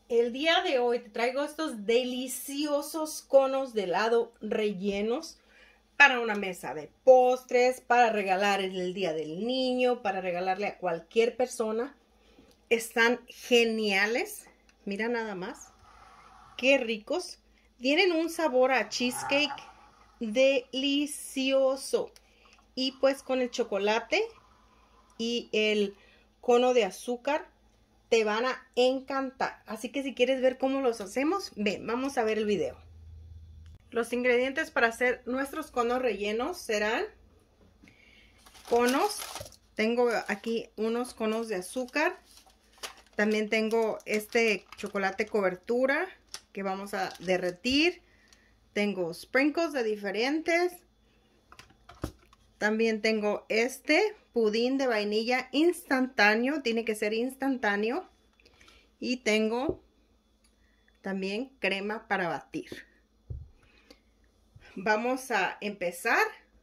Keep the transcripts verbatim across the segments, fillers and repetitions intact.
El día de hoy te traigo estos deliciosos conos de helado rellenos para una mesa de postres, para regalar en el día del niño, para regalarle a cualquier persona. Están geniales. Mira nada más. Qué ricos. Tienen un sabor a cheesecake delicioso. Y pues con el chocolate y el cono de azúcar te van a encantar. Así que si quieres ver cómo los hacemos, ven, vamos a ver el video. Los ingredientes para hacer nuestros conos rellenos serán conos. Tengo aquí unos conos de azúcar. También tengo este chocolate cobertura que vamos a derretir. Tengo sprinkles de diferentes. También tengo este pudín de vainilla instantáneo. Tiene que ser instantáneo. Y tengo también crema para batir. Vamos a empezar.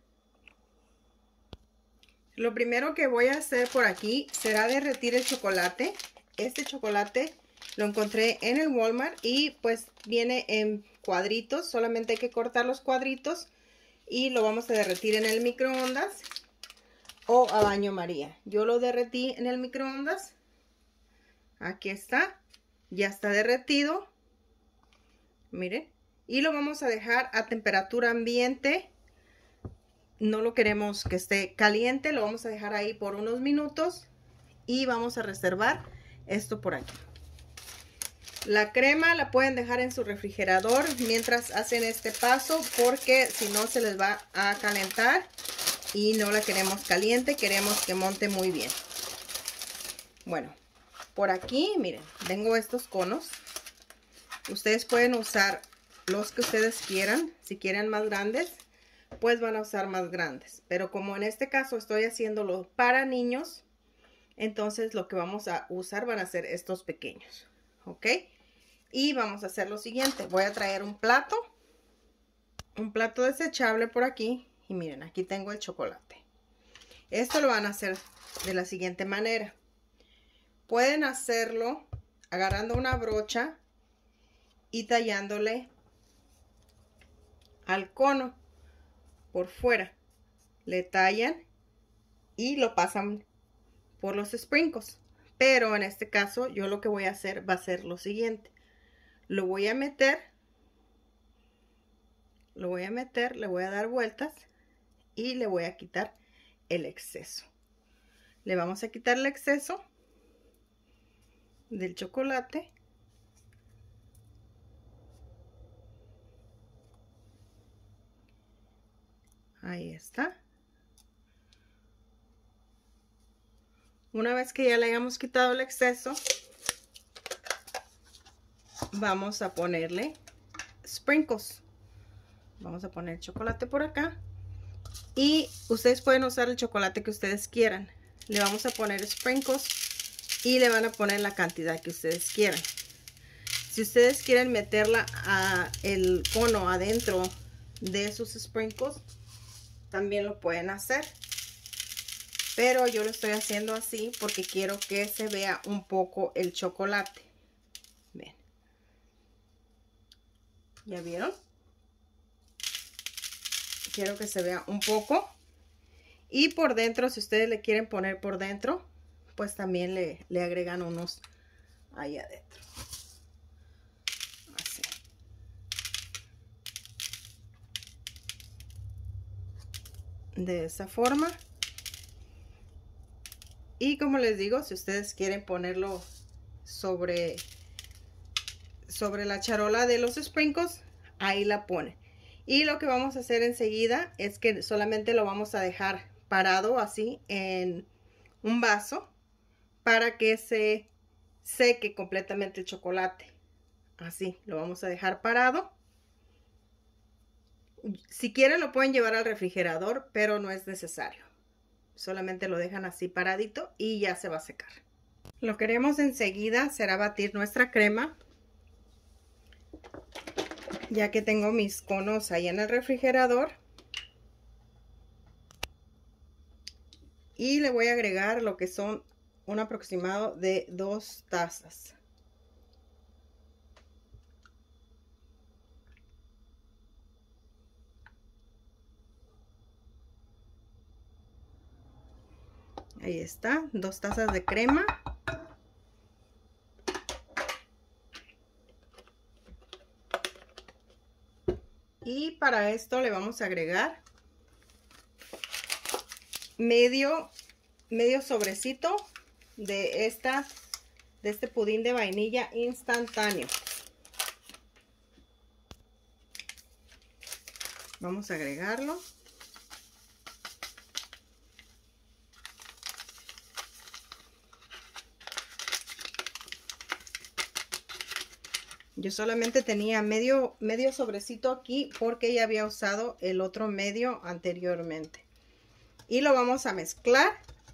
Lo primero que voy a hacer por aquí será derretir el chocolate. Este chocolate lo encontré en el Walmart y pues viene en cuadritos. Solamente hay que cortar los cuadritos y lo vamos a derretir en el microondas o a baño María. Yo lo derretí en el microondas. Aquí está. Ya está derretido. Miren. Y lo vamos a dejar a temperatura ambiente. No lo queremos que esté caliente. Lo vamos a dejar ahí por unos minutos. Y vamos a reservar esto por aquí. La crema la pueden dejar en su refrigerador mientras hacen este paso, porque si no se les va a calentar y no la queremos caliente, queremos que monte muy bien. Bueno, por aquí miren, tengo estos conos. Ustedes pueden usar los que ustedes quieran. Si quieren más grandes, pues van a usar más grandes, pero como en este caso estoy haciéndolo para niños, entonces lo que vamos a usar van a ser estos pequeños, ¿ok? Y vamos a hacer lo siguiente. Voy a traer un plato. Un plato desechable por aquí. Y miren, aquí tengo el chocolate. Esto lo van a hacer de la siguiente manera. Pueden hacerlo agarrando una brocha y tallándole al cono por fuera. Le tallan y lo pasan por los sprinkles. Pero en este caso yo lo que voy a hacer va a ser lo siguiente. Lo voy a meter, lo voy a meter, le voy a dar vueltas y le voy a quitar el exceso. Le vamos a quitar el exceso del chocolate. Ahí está. Una vez que ya le hayamos quitado el exceso, vamos a ponerle sprinkles. Vamos a poner chocolate por acá. Y ustedes pueden usar el chocolate que ustedes quieran. Le vamos a poner sprinkles y le van a poner la cantidad que ustedes quieran. Si ustedes quieren meterla a el cono adentro de sus sprinkles, también lo pueden hacer. Pero yo lo estoy haciendo así porque quiero que se vea un poco el chocolate. Ven. ¿Ya vieron? Quiero que se vea un poco. Y por dentro, si ustedes le quieren poner por dentro, pues también le, le agregan unos ahí adentro. Así. De esa forma. Y como les digo, si ustedes quieren ponerlo sobre, sobre la charola de los sprinkles, ahí la ponen. Y lo que vamos a hacer enseguida es que solamente lo vamos a dejar parado así en un vaso para que se seque completamente el chocolate. Así, lo vamos a dejar parado. Si quieren lo pueden llevar al refrigerador, pero no es necesario. Solamente lo dejan así paradito y ya se va a secar. Lo que haremos enseguida será batir nuestra crema. Ya que tengo mis conos ahí en el refrigerador. Y le voy a agregar lo que son un aproximado de dos tazas. Ahí está, dos tazas de crema. Y para esto le vamos a agregar medio, medio sobrecito de, esta, de este pudín de vainilla instantáneo. Vamos a agregarlo. Yo solamente tenía medio, medio sobrecito aquí porque ya había usado el otro medio anteriormente. Y lo vamos a mezclar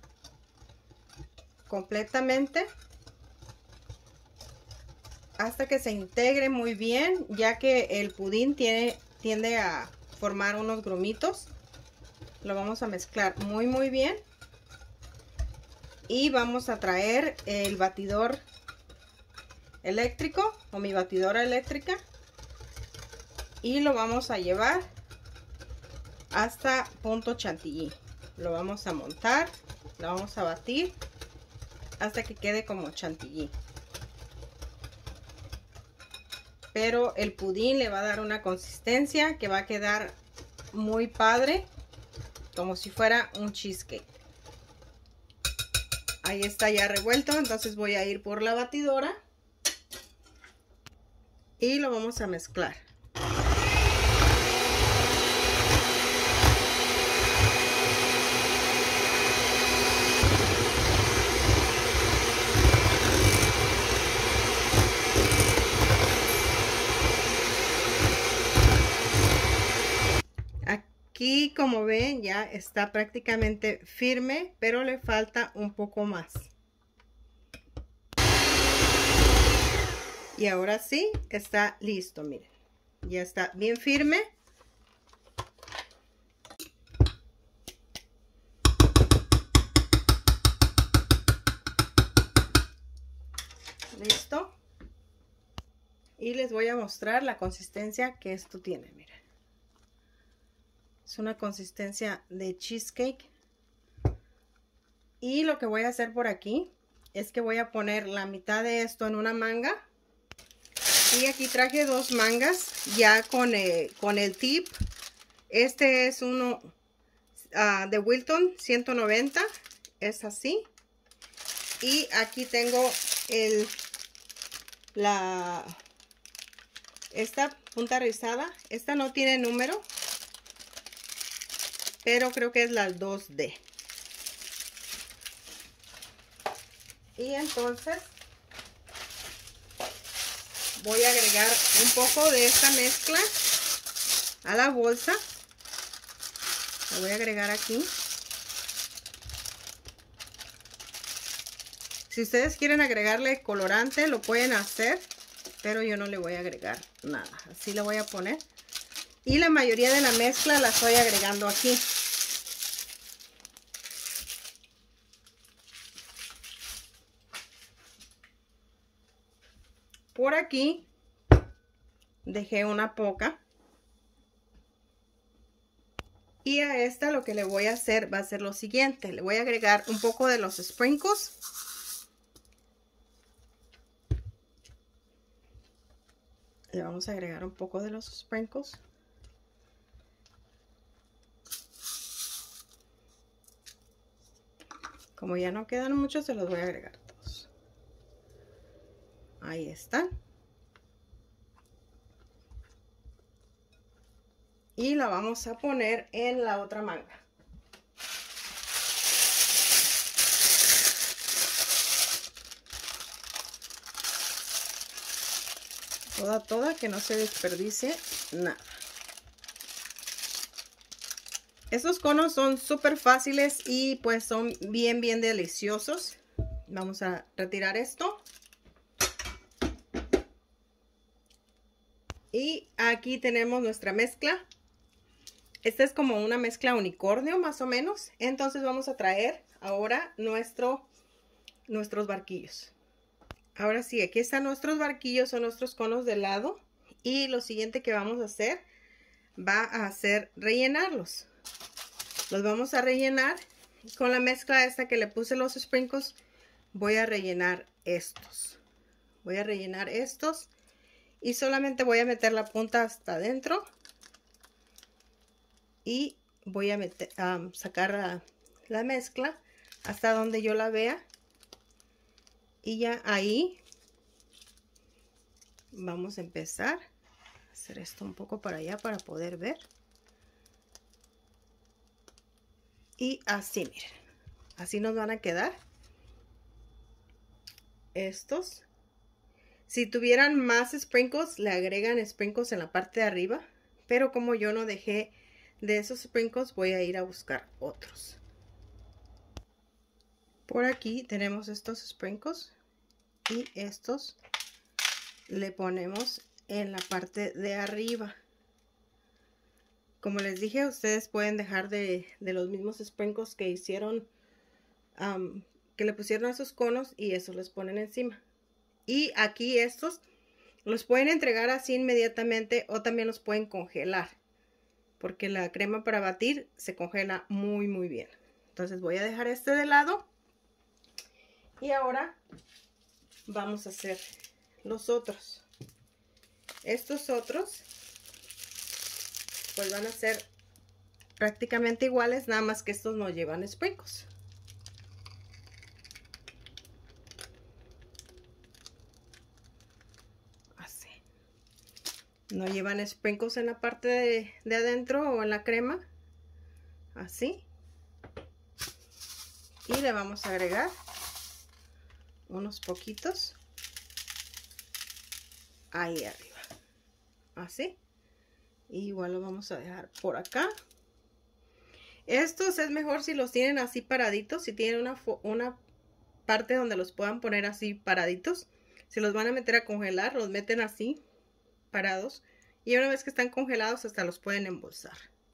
completamente hasta que se integre muy bien, ya que el pudín tiene, tiende a formar unos grumitos. Lo vamos a mezclar muy muy bien. Y vamos a traer el batidor eléctrico o mi batidora eléctrica y lo vamos a llevar hasta punto chantilly. Lo vamos a montar, lo vamos a batir hasta que quede como chantilly. Pero el pudín le va a dar una consistencia que va a quedar muy padre, como si fuera un cheesecake. Ahí está ya revuelto, entonces voy a ir por la batidora y lo vamos a mezclar. Aquí, como ven, ya está prácticamente firme, pero le falta un poco más. Y ahora sí, está listo, miren. Ya está bien firme. Listo. Y les voy a mostrar la consistencia que esto tiene, miren. Es una consistencia de cheesecake. Y lo que voy a hacer por aquí es que voy a poner la mitad de esto en una manga. Y aquí traje dos mangas ya con, eh, con el tip. Este es uno uh, de Wilton ciento noventa. Es así. Y aquí tengo el la esta punta rizada. Esta no tiene número, pero creo que es la dos D. Y entonces voy a agregar un poco de esta mezcla a la bolsa. La voy a agregar aquí. Si ustedes quieren agregarle colorante, lo pueden hacer, pero yo no le voy a agregar nada. Así la voy a poner. Y la mayoría de la mezcla la estoy agregando aquí. Por aquí dejé una poca. Y a esta lo que le voy a hacer va a ser lo siguiente. Le voy a agregar un poco de los sprinkles. Le vamos a agregar un poco de los sprinkles. Como ya no quedan muchos, se los voy a agregar todos. Ahí están. Y la vamos a poner en la otra manga. Toda, toda, que no se desperdicie nada. Estos conos son súper fáciles y pues son bien, bien deliciosos. Vamos a retirar esto. Y aquí tenemos nuestra mezcla. Esta es como una mezcla unicornio más o menos. Entonces vamos a traer ahora nuestro, nuestros barquillos. Ahora sí, aquí están nuestros barquillos o nuestros conos de helado. Y lo siguiente que vamos a hacer va a ser rellenarlos. Los vamos a rellenar con la mezcla esta que le puse los sprinkles, voy a rellenar estos. Voy a rellenar estos y solamente voy a meter la punta hasta adentro y voy a meter, um, sacar la, la mezcla hasta donde yo la vea, y ya ahí vamos a empezar a hacer esto un poco para allá para poder ver. Y así, miren, así nos van a quedar estos. Si tuvieran más sprinkles, le agregan sprinkles en la parte de arriba, pero como yo no dejé de esos sprinkles, voy a ir a buscar otros. Por aquí tenemos estos sprinkles y estos le ponemos en la parte de arriba. Como les dije, ustedes pueden dejar de, de los mismos sprinkles que hicieron, um, que le pusieron a sus conos, y eso les ponen encima. Y aquí estos los pueden entregar así inmediatamente o también los pueden congelar, porque la crema para batir se congela muy muy bien. Entonces voy a dejar este de lado y ahora vamos a hacer los otros. Estos otros pues van a ser prácticamente iguales, nada más que estos no llevan sprinkles. Así. No llevan sprinkles en la parte de, de adentro o en la crema. Así. Y le vamos a agregar unos poquitos ahí arriba. Así. Y igual lo vamos a dejar por acá. Estos es mejor si los tienen así paraditos. Si tienen una, una parte donde los puedan poner así paraditos. Si los van a meter a congelar, los meten así parados. Y una vez que están congelados, hasta los pueden embolsar.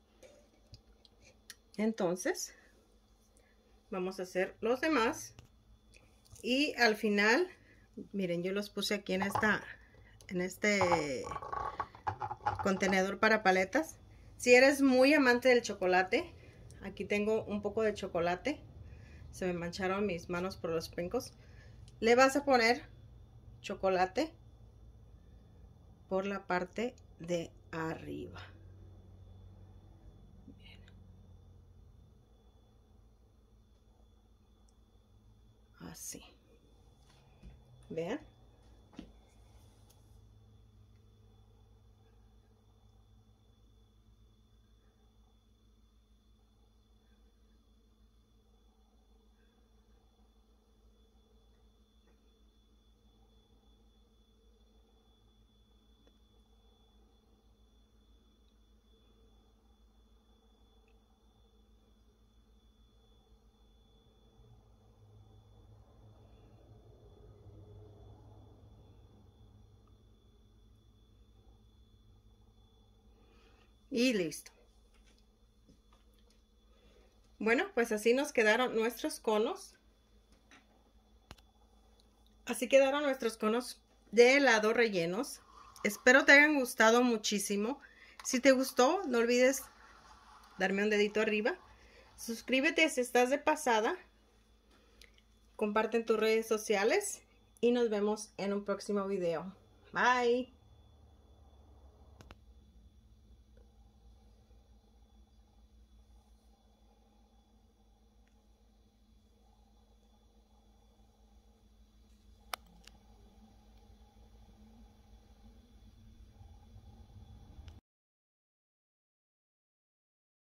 Entonces, vamos a hacer los demás. Y al final, miren, yo los puse aquí en esta, en este contenedor para paletas. Si eres muy amante del chocolate, aquí tengo un poco de chocolate. Se me mancharon mis manos por los sprinkles. Le vas a poner chocolate por la parte de arriba. Bien. Así. Vean. Y listo. Bueno, pues así nos quedaron nuestros conos. Así quedaron nuestros conos de helado rellenos. Espero te hayan gustado muchísimo. Si te gustó, no olvides darme un dedito arriba. Suscríbete si estás de pasada. Comparte en tus redes sociales. Y nos vemos en un próximo video. Bye.